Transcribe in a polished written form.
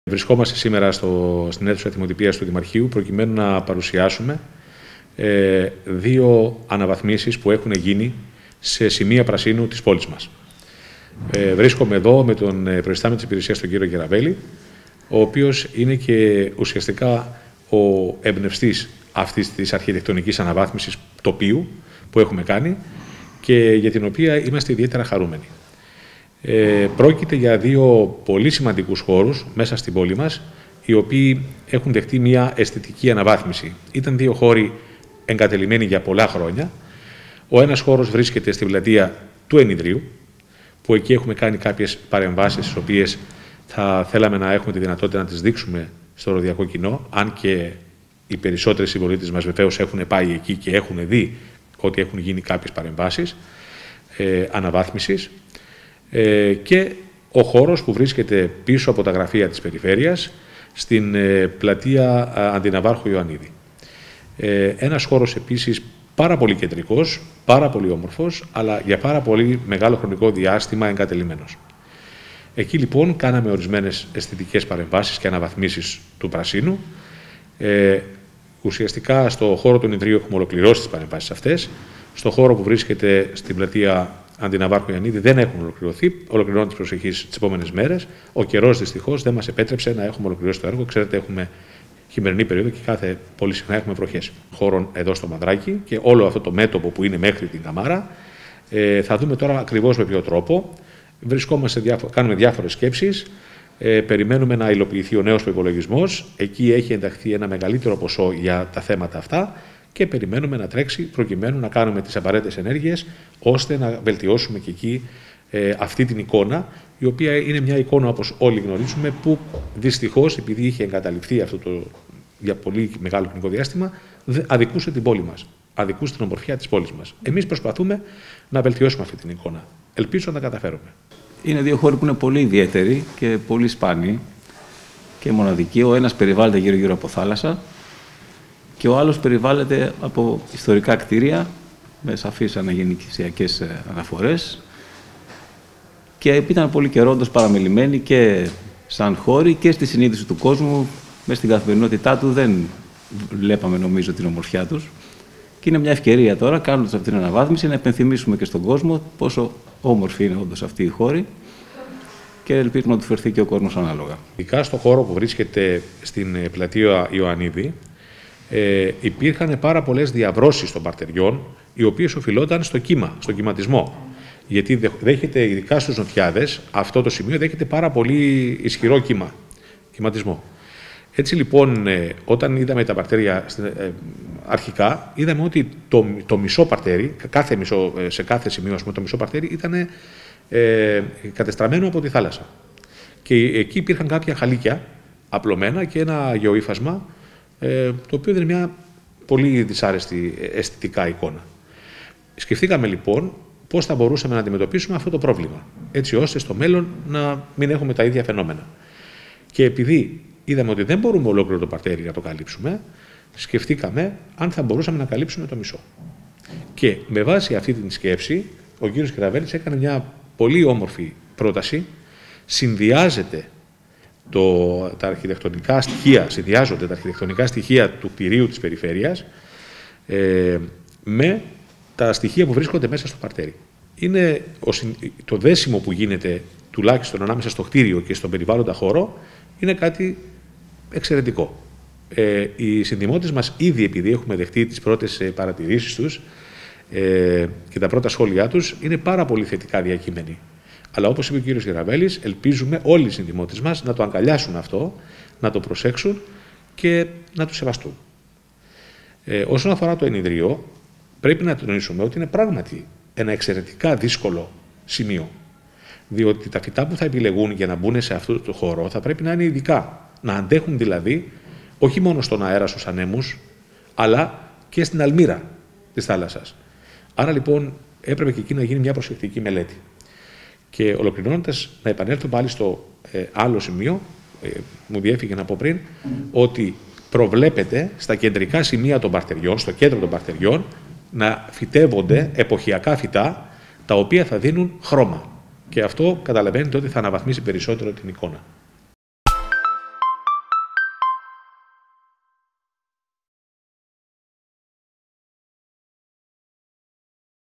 Βρισκόμαστε σήμερα στην αίθουσα τιμοτυπίας του Δημαρχείου προκειμένου να παρουσιάσουμε δύο αναβαθμίσεις που έχουν γίνει σε σημεία πρασίνου της πόλης μας. Βρίσκομαι εδώ με τον προϊστάμενο της υπηρεσίας, τον κύριο Γεραβέλη, ο οποίος είναι και ουσιαστικά ο εμπνευστής αυτής της αρχιτεκτονικής αναβάθμισης τοπίου που έχουμε κάνει και για την οποία είμαστε ιδιαίτερα χαρούμενοι. Πρόκειται για δύο πολύ σημαντικούς χώρους μέσα στην πόλη μας, οι οποίοι έχουν δεχτεί μια αισθητική αναβάθμιση. Ήταν δύο χώροι εγκατελειμμένοι για πολλά χρόνια. Ο ένας χώρος βρίσκεται στην πλατεία του Ενιδρίου, που εκεί έχουμε κάνει κάποιες παρεμβάσεις, τις οποίες θα θέλαμε να έχουμε τη δυνατότητα να τις δείξουμε στο ροδιακό κοινό, αν και οι περισσότεροι συμπολίτες μας βεβαίως έχουν πάει εκεί και έχουν δει ότι έχουν γίνει κάποιες παρεμβάσεις αναβάθμισης. Και ο χώρος που βρίσκεται πίσω από τα γραφεία της περιφέρειας, στην πλατεία Αντιναβάρχου Ιωαννίδη. Ένας χώρος επίσης πάρα πολύ κεντρικός, πάρα πολύ όμορφος, αλλά για πάρα πολύ μεγάλο χρονικό διάστημα εγκατελειμμένος. Εκεί λοιπόν κάναμε ορισμένες αισθητικές παρεμβάσεις και αναβαθμίσεις του πρασίνου. Ουσιαστικά στο χώρο του Ιδρύου έχουμε ολοκληρώσει τις παρεμβάσεις αυτές. Στο χώρο που βρίσκεται στην πλατεία Αντιναβάρχου Ιωαννίδη δεν έχουν ολοκληρωθεί. Ολοκληρώνουν τις προσεχείς τις επόμενες μέρες. Ο καιρός δυστυχώς δεν μας επέτρεψε να έχουμε ολοκληρώσει το έργο. Ξέρετε, έχουμε χειμερινή περίοδο και πολύ συχνά έχουμε βροχές. Χώρων εδώ στο Μαδράκι και όλο αυτό το μέτωπο που είναι μέχρι την Καμάρα. Θα δούμε τώρα ακριβώς με ποιο τρόπο. Κάνουμε διάφορες σκέψεις. Περιμένουμε να υλοποιηθεί ο νέος προϋπολογισμός. Εκεί έχει ενταχθεί ένα μεγαλύτερο ποσό για τα θέματα αυτά και περιμένουμε να τρέξει προκειμένου να κάνουμε τις απαραίτητες ενέργειες ώστε να βελτιώσουμε και εκεί αυτή την εικόνα, η οποία είναι μια εικόνα, όπως όλοι γνωρίζουμε, που δυστυχώς, επειδή είχε εγκαταλειφθεί για πολύ μεγάλο χρονικό διάστημα, αδικούσε την πόλη μας, αδικούσε την ομορφιά της πόλης μας. Εμείς προσπαθούμε να βελτιώσουμε αυτή την εικόνα. Ελπίζω να τα καταφέρουμε. Είναι δύο χώροι που είναι πολύ ιδιαίτεροι και πολύ σπάνιοι και μοναδικοί. Ο ένας περιβάλλεται γύρω-γύρω από θάλασσα και ο άλλος περιβάλλεται από ιστορικά κτίρια με σαφείς αναγεννησιακές αναφορές. Και ήταν πολύ καιρό όντως παραμελημένοι και σαν χώροι και στη συνείδηση του κόσμου, μέσα στην καθημερινότητά του δεν βλέπαμε νομίζω την ομορφιά τους. Και είναι μια ευκαιρία τώρα, κάνοντας αυτή την αναβάθμιση, να επενθυμίσουμε και στον κόσμο πόσο όμορφη είναι όντως αυτή η χώρη και ελπίζουμε να του φερθεί και ο κόσμος ανάλογα. Ειδικά στον χώρο που βρίσκεται στην πλατεία Ιωαννίδη, υπήρχαν πάρα πολλές διαβρώσεις των παρτεριών, οι οποίες οφειλόταν στο κύμα, στον κυματισμό. Γιατί δέχεται, ειδικά στους νοτιάδες, αυτό το σημείο δέχεται πάρα πολύ ισχυρό κυματισμό. Έτσι λοιπόν, όταν είδαμε τα παρτέρια αρχικά, είδαμε ότι το μισό παρτέρι, σε κάθε σημείο το μισό παρτέρι ήταν κατεστραμμένο από τη θάλασσα. Και εκεί υπήρχαν κάποια χαλίκια απλωμένα και ένα γεωύφασμα, το οποίο είναι μια πολύ δυσάρεστη αισθητικά εικόνα. Σκεφτήκαμε λοιπόν πώς θα μπορούσαμε να αντιμετωπίσουμε αυτό το πρόβλημα, έτσι ώστε στο μέλλον να μην έχουμε τα ίδια φαινόμενα. Και επειδή είδαμε ότι δεν μπορούμε ολόκληρο το παρτέρι να το καλύψουμε, σκεφτήκαμε αν θα μπορούσαμε να καλύψουμε το μισό. Και με βάση αυτή την σκέψη, ο κύριος Γεραβέλης έκανε μια πολύ όμορφη πρόταση. Συνδυάζονται τα αρχιτεκτονικά στοιχεία του κτηρίου της περιφέρειας με τα στοιχεία που βρίσκονται μέσα στο παρτέρι. Είναι το δέσιμο που γίνεται τουλάχιστον ανάμεσα στο κτίριο και στον περιβάλλοντα χώρο είναι κάτι εξαιρετικό. Οι συνδημότες μας ήδη, επειδή έχουμε δεχτεί τις πρώτες παρατηρήσεις τους και τα πρώτα σχόλιά τους, είναι πάρα πολύ θετικά διακείμενοι. Αλλά όπως είπε ο κύριος Γεραβέλης, ελπίζουμε όλοι οι συνδημότες μας να το αγκαλιάσουν αυτό, να το προσέξουν και να το σεβαστούν. Όσον αφορά το Ενιδρίο, πρέπει να τονίσουμε ότι είναι πράγματι ένα εξαιρετικά δύσκολο σημείο. Διότι τα φυτά που θα επιλεγούν για να μπουν σε αυτό το χώρο θα πρέπει να είναι ειδικά. Να αντέχουν δηλαδή όχι μόνο στον αέρα στους ανέμους, αλλά και στην αλμύρα της θάλασσας. Άρα λοιπόν έπρεπε και εκεί να γίνει μια προσεκτική μελέτη. Και ολοκληρώνοντας, να επανέλθω πάλι στο άλλο σημείο, μου διέφυγε να πω πριν, ότι προβλέπεται στα κεντρικά σημεία των παρτεριών, στο κέντρο των παρτεριών, να φυτεύονται εποχιακά φυτά, τα οποία θα δίνουν χρώμα. Και αυτό καταλαβαίνετε ότι θα αναβαθμίσει περισσότερο την εικόνα.